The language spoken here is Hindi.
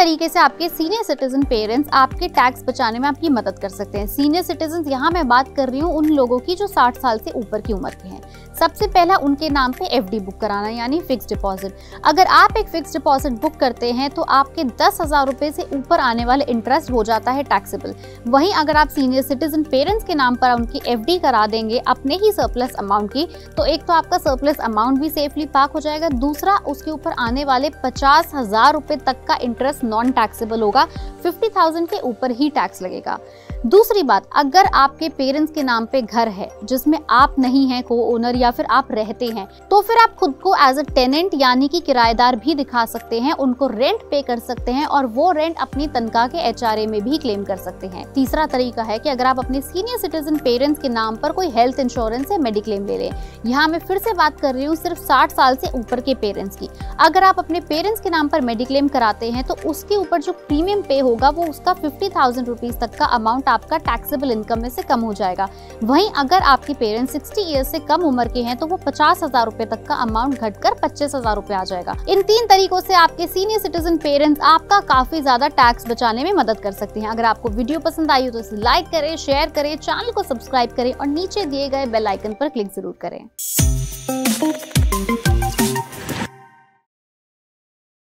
तरीके से आपके सीनियर सिटीजन पेरेंट्स आपके टैक्स बचाने में आपकी मदद कर सकते हैं। सीनियर सिटीजन यहाँ मैं बात कर रही हूँ उन लोगों की जो 60 साल से ऊपर की उम्र के हैं। सबसे पहला उनके नाम पे एफडी बुक कराना, यानी फिक्स डिपॉजिट। अगर आप एक फिक्स डिपॉजिट बुक करते हैं तो आपके 10,000 रुपए से ऊपर आने वाले इंटरेस्ट हो जाता है टैक्सेबल। वहीं अगर आप सीनियर सिटीजन पेरेंट्स के नाम पर उनकी एफडी करा देंगे अपने ही सरप्लस अमाउंट की, तो एक तो आपका सरप्लस अमाउंट भी सेफली पार्क हो जाएगा, दूसरा उसके ऊपर आने वाले 50,000 रुपए तक का इंटरेस्ट नॉन टैक्सेबल होगा। 50,000 के ऊपर ही टैक्स लगेगा। दूसरी बात, अगर आपके पेरेंट्स के नाम पे घर है जिसमें आप नहीं हैं को ओनर या फिर आप रहते हैं, तो फिर आप खुद को एज अ टेनेंट यानी कि किराएदार भी दिखा सकते हैं, उनको रेंट पे कर सकते हैं और वो रेंट अपनी तनख्वाह के एचआरए में भी क्लेम कर सकते हैं। तीसरा तरीका है कि अगर आप अपने सीनियर सिटीजन पेरेंट्स के नाम पर कोई हेल्थ इंश्योरेंस या मेडिक्लेम ले लें। यहाँ मैं फिर से बात कर रही हूँ सिर्फ 60 साल से ऊपर के पेरेंट्स की। अगर आप अपने पेरेंट्स के नाम पर मेडिक्लेम कराते हैं तो उसके ऊपर जो प्रीमियम पे होगा वो उसका 50,000 रुपीज तक का अमाउंट आपका टैक्सेबल इनकम में से कम हो जाएगा। वहीं अगर आपके पेरेंट्स 60 ईयर्स से कम उम्र के हैं तो वो 50,000 रुपए तक का अमाउंट घटकर 25,000 रुपए आ जाएगा। इन 3 तरीकों से आपके सीनियर सिटीजन पेरेंट्स आपका काफी ज्यादा टैक्स बचाने में मदद कर सकते हैं। अगर आपको वीडियो पसंद आई हो तो इसे लाइक करें, शेयर करें, चैनल को सब्सक्राइब करें और नीचे दिए गए बेल आइकन पर क्लिक जरूर करें।